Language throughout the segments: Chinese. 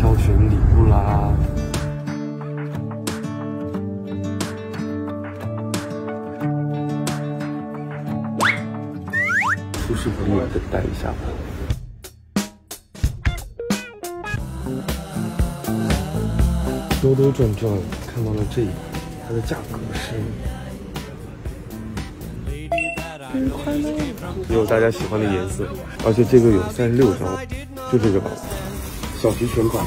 挑选礼物啦。出示朋友等待一下吧。兜兜转转看到了这一款，它的价格是也有大家喜欢的颜色，而且这个有36张，就这个吧，小提琴版。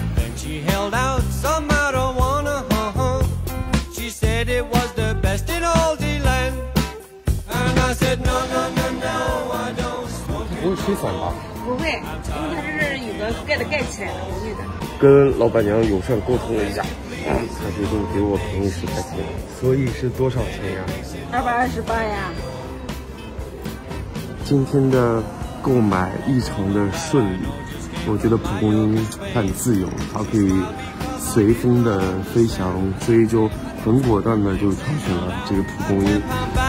不会吹嗓吧？ 不会，因为它这是有个盖子盖起来的，不会的。跟老板娘友善沟通了一下，她决定给我便宜10块钱，所以是多少钱呀 ？228呀。 今天的购买异常的顺利，我觉得蒲公英它很自由，它可以随风的飞翔，所以就很果断的就挑选了这个蒲公英。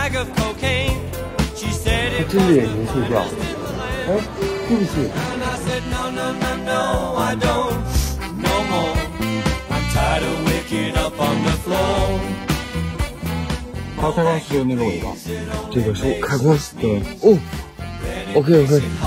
它真的眼睛睡觉。哎，对不起。 它开关是那个尾巴， 这个是开关。对。哦。OK。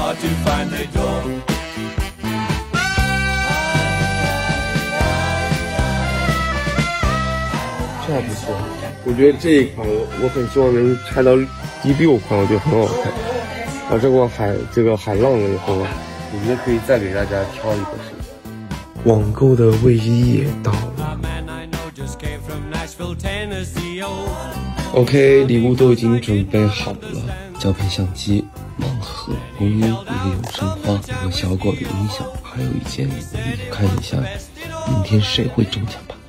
这还不错，我觉得这一款我很希望能拆到第6款，我觉得很好看。这个海浪了以后，我觉得可以再给大家挑一个是。网购的卫衣也到了。OK， 礼物都已经准备好了，胶片相机、盲盒、公音、一个永生花、一个小狗的音响，还有一件礼物。看一下，明天谁会中奖吧？